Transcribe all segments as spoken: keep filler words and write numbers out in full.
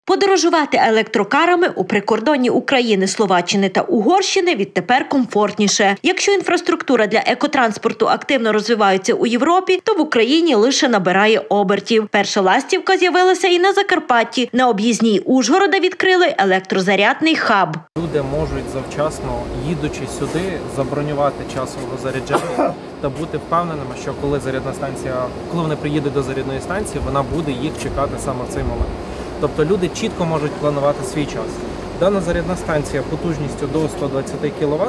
Подорожувати електрокарами у прикордонні України, Словаччини та Угорщини відтепер комфортніше. Якщо інфраструктура для екотранспорту активно розвивається у Європі, то в Україні лише набирає обертів. Перша ластівка з'явилася і на Закарпатті. На об'їзній Ужгорода відкрили електрозарядний хаб. Люди можуть завчасно, їдучи сюди, забронювати часового заряджання та бути впевненими, що коли зарядна станція, коли вони приїдуть до зарядної станції, вона буде їх чекати саме в цей момент. Тобто люди чітко можуть планувати свій час. Дана зарядна станція потужністю до ста двадцяти кіловат,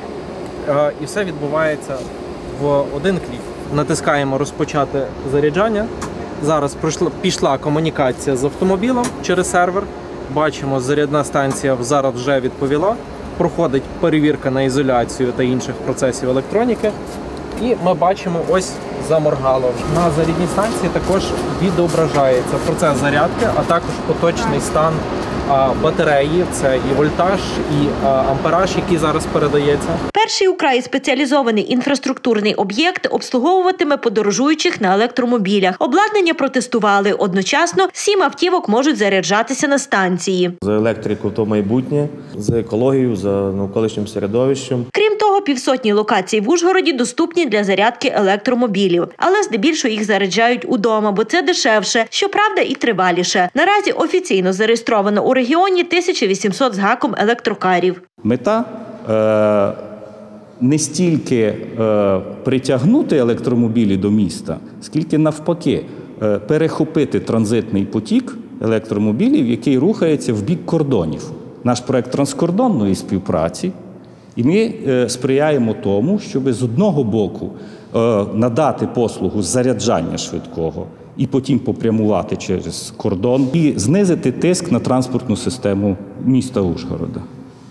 і все відбувається в один клік. Натискаємо «Розпочати заряджання». Зараз пішла комунікація з автомобілем через сервер. Бачимо, зарядна станція зараз вже відповіла. Проходить перевірка на ізоляцію та інших процесів електроніки. І ми бачимо, ось заморгало. На зарядній станції також відображається процес зарядки, а також поточний стан батареї. Це і вольтаж, і ампераж, який зараз передається. Перший у краї спеціалізований інфраструктурний об'єкт обслуговуватиме подорожуючих на електромобілях. Обладнання протестували. Одночасно сім автівок можуть заряджатися на станції. За електрику – то майбутнє, за екологію, за навколишнім середовищем. Крім того, півсотні локацій в Ужгороді доступні для зарядки електромобілів. Але здебільшого їх заряджають удома, бо це дешевше, щоправда і триваліше. Наразі офіційно зареєстровано у регіоні тисяча вісімсот з гаком електрокарів. Мета е не стільки е, притягнути електромобілі до міста, скільки навпаки е, перехопити транзитний потік електромобілів, який рухається в бік кордонів. Наш проект транскордонної співпраці, і ми е, сприяємо тому, щоб з одного боку е, надати послугу заряджання швидкого і потім попрямувати через кордон, і знизити тиск на транспортну систему міста Ужгорода.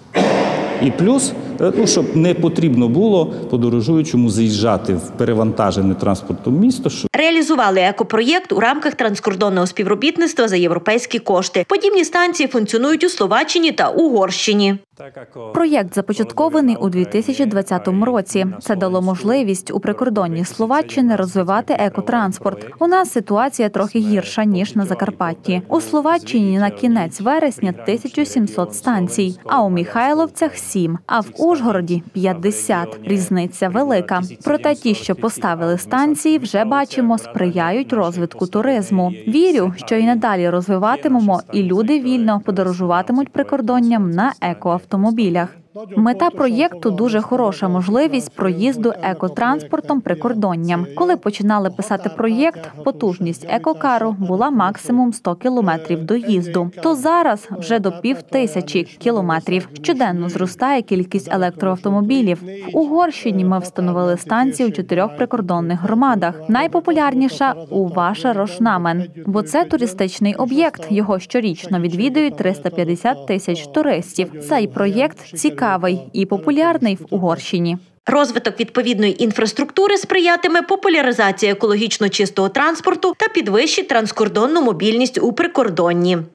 І плюс, ну, щоб не потрібно було подорожуючому заїжджати в перевантажене транспортом місто. Щоб... Реалізували екопроєкт у рамках транскордонного співробітництва за європейські кошти. Подібні станції функціонують у Словаччині та Угорщині. Проєкт започаткований у дві тисячі двадцятому році. Це дало можливість у прикордонні Словаччини розвивати екотранспорт. У нас ситуація трохи гірша, ніж на Закарпатті. У Словаччині на кінець вересня тисяча сімсот станцій, а у Михайловцях – сім, а в Ужгороді – п'ятдесят. Різниця велика. Проте ті, що поставили станції, вже бачимо, сприяють розвитку туризму. Вірю, що і надалі розвиватимемо, і люди вільно подорожуватимуть прикордонням на екоавтомобілях. автомобілях. Мета проєкту – дуже хороша можливість проїзду екотранспортом прикордонням. Коли починали писати проєкт, потужність екокару була максимум сто кілометрів доїзду. То зараз вже до півтисячі кілометрів. Щоденно зростає кількість електроавтомобілів. В Угорщині ми встановили станції у чотирьох прикордонних громадах. Найпопулярніша – у Ваша-Рошнамен, бо це туристичний об'єкт. Його щорічно відвідують триста п'ятдесят тисяч туристів. Цей проєкт цікавий і популярний в Угорщині. Розвиток відповідної інфраструктури сприятиме популяризації екологічно чистого транспорту та підвищить транскордонну мобільність у прикордонні.